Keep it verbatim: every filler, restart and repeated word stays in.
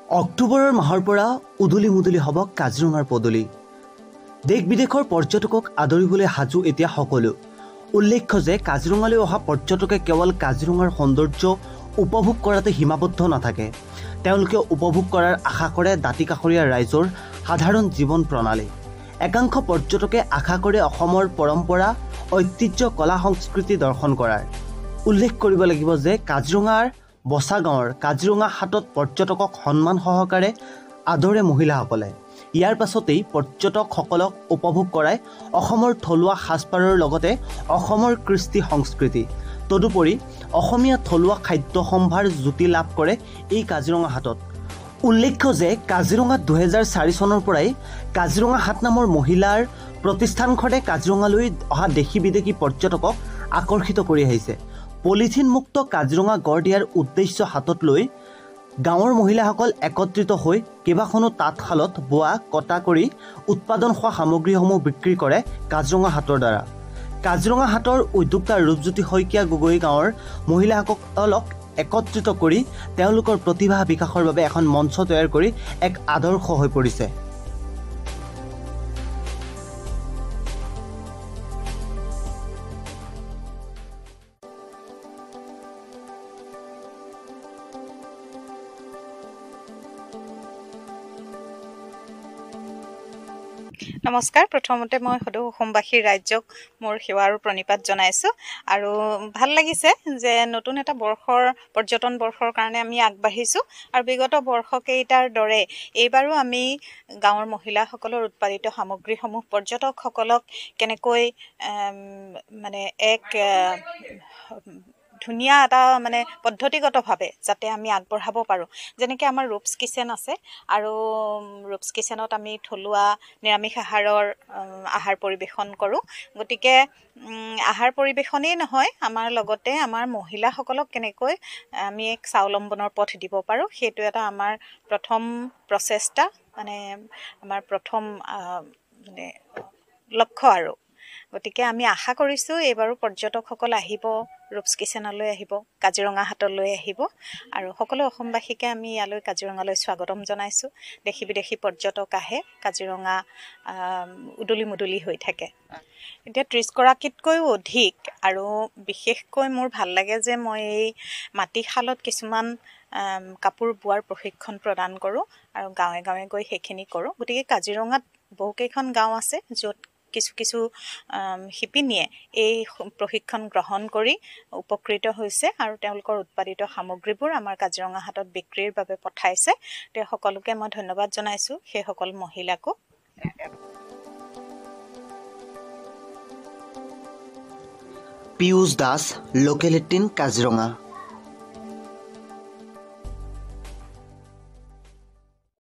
অক্টোবৰৰ মাহৰ পৰা উদুলি মুদুলি হ'ব কাজিৰঙাৰ পদূলি। দেশ বিদেশৰ পৰ্যটকক আদৰিবলৈ সাজু এতিয়া সকলো। উল্লেখ্য যে কাজিৰঙালৈ অহা পৰ্যটকে কেৱল কাজিৰঙাৰ সৌন্দৰ্য উপভোগ কৰাতে সীমাবদ্ধ নাথাকে, তেওঁলোকে উপভোগ কৰাৰ আশা কৰে দাঁতিকাষৰীয়া ৰাইজৰ সাধাৰণ জীৱন প্ৰণালী। একাংশ পৰ্যটকে আশা কৰে অসমৰ পৰম্পৰা, ঐতিহ্য, কলা সংস্কৃতি দৰ্শন কৰাৰ। উল্লেখ কৰিব লাগিব যে কাজিৰঙাৰ বচা গাঁৱৰ কাজিৰঙা হাটত পৰ্যটকক সন্মান সহকাৰে আদৰে মহিলাসকলে। ইয়াৰ পাছতেই পৰ্যটকসকলক উপভোগ কৰাই অসমৰ থলুৱা সাজপাৰৰ লগতে অসমৰ কৃষ্টি সংস্কৃতি। তদুপৰি অসমীয়া থলুৱা খাদ্য সম্ভাৰ জুতি লাভ কৰে এই কাজিৰঙা হাটত। উল্লেখ্য যে কাজিৰঙাত দুহেজাৰ চাৰি চনৰ পৰাই কাজিৰঙা হাট নামৰ মহিলাৰ প্ৰতিষ্ঠানখনে কাজিৰঙালৈ অহা দেশী বিদেশী পৰ্যটকক আকৰ্ষিত কৰি আহিছে। পলিথিন মুক্ত কাজিৰঙা গঢ় দিয়াৰ উদ্দেশ্য হাতত লৈ গাঁৱৰ মহিলাসকল একত্ৰিত হৈ কেইবাখনো তাঁতশালত বোৱা কটা কৰি উৎপাদন হোৱা সামগ্ৰীসমূহ বিক্ৰী কৰে কাজিৰঙা হাটৰ দ্বাৰা। কাজিৰঙা হাটৰ উদ্যোক্তা ৰূপজ্যোতি শইকীয়া গগৈ গাঁৱৰ মহিলাসকলক একত্ৰিত কৰি তেওঁলোকৰ প্ৰতিভা বিকাশৰ বাবে এখন মঞ্চ তৈয়াৰ কৰি এক আদৰ্শ হৈ পৰিছে। নমস্কাৰ। প্ৰথমতে মই সদৌ অসমবাসী ৰাজ্যক মোৰ সেৱা আৰু প্ৰণিপাত জনাইছোঁ। আৰু ভাল লাগিছে যে নতুন এটা বৰ্ষৰ পৰ্যটন বৰ্ষৰ কাৰণে আমি আগবাঢ়িছোঁ আৰু বিগত বৰ্ষকেইটাৰ দৰে এইবাৰো আমি গাঁৱৰ মহিলাসকলৰ উৎপাদিত সামগ্ৰীসমূহ পৰ্যটকসকলক কেনেকৈ মানে এক ধুনীয়া এটা মানে পদ্ধতিগতভাৱে যাতে আমি আগবঢ়াব পাৰোঁ। যেনেকৈ আমাৰ ৰূপছ কিচেন আছে আৰু ৰূপছ কিচেনত আমি থলুৱা নিৰামিষ আহাৰৰ আহাৰ পৰিৱেশন কৰোঁ। গতিকে আহাৰ পৰিৱেশনেই নহয়, আমাৰ লগতে আমাৰ মহিলাসকলক কেনেকৈ আমি এক স্বাৱলম্বনৰ পথ দিব পাৰোঁ, সেইটো এটা আমাৰ প্ৰথম প্ৰচেষ্টা, মানে আমাৰ প্ৰথম মানে লক্ষ্য আৰু। গতিকে আমি আশা কৰিছোঁ এইবাৰো পৰ্যটকসকল আহিব, ৰূপছ কিচেনলৈ আহিব, কাজিৰঙা হাটলৈ আহিব আৰু সকলো অসমবাসীকে আমি ইয়ালৈ কাজিৰঙালৈ স্বাগতম জনাইছোঁ। দেশী বিদেশী পৰ্যটক আহে, কাজিৰঙা উদুলি মুদুলি হৈ থাকে। এতিয়া ত্ৰিছগৰাকীতকৈও অধিক, আৰু বিশেষকৈ মোৰ ভাল লাগে যে মই এই মাটিশালত কিছুমান কাপোৰ বোৱাৰ প্ৰশিক্ষণ প্ৰদান কৰোঁ আৰু গাঁৱে গাঁৱে গৈ সেইখিনি কৰোঁ। গতিকে কাজিৰঙাত বহুকেইখন গাঁও আছে য'ত কিছু কিছু শিপিনীয়ে এই প্ৰশিক্ষণ গ্ৰহণ কৰি উপকৃত হৈছে আৰু তেওঁলোকৰ উৎপাদিত সামগ্ৰীবোৰ আমাৰ কাজিৰঙা হাটত বিক্ৰীৰ বাবে পঠাইছে। তেওঁ সকলোকে মই ধন্যবাদ জনাইছোঁ, সেইসকল মহিলাকো। Piyush Das, local eighteen, Kaziranga.